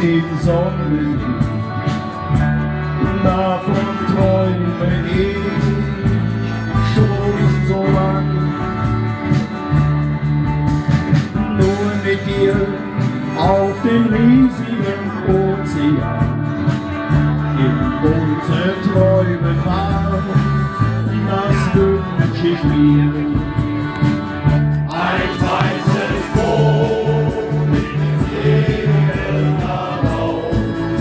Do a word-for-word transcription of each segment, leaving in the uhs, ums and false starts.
den Sonnenlicht. Davon träume ich schon so lang. Nur mit dir auf dem riesigen Ozean. In unseren Träumen war, das wünsch ich mir. Ein weißes Boot mit dem Segel darauf,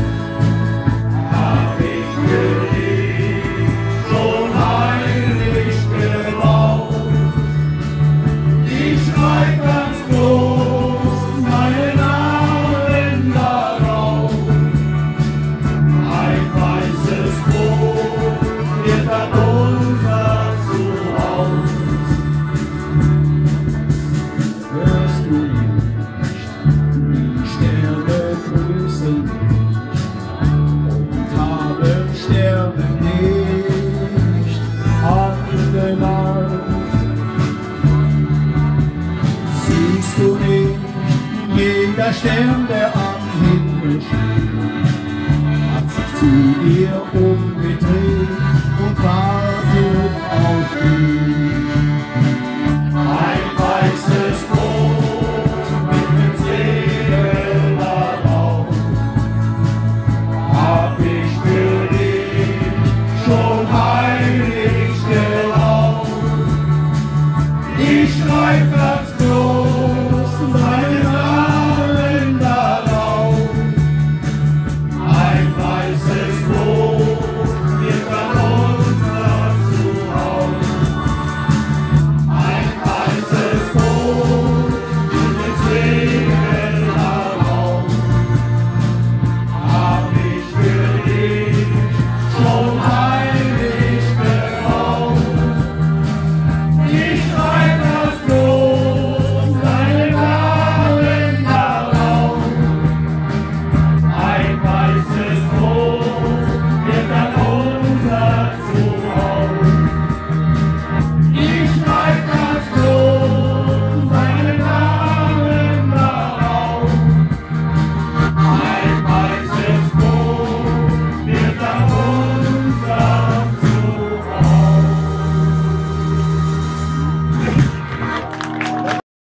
hab ich für dich schon heimlich gebaut. Ich schreib ganz groß meinen Namen darauf. Ein weißes Boot wird dann unser Zuhause. Hörst du nicht, die Sterne grüßen dich und haben Sterne nicht angelangt. Siehst du nicht, jeder Stern, der am Himmel steht, hat sich zu dir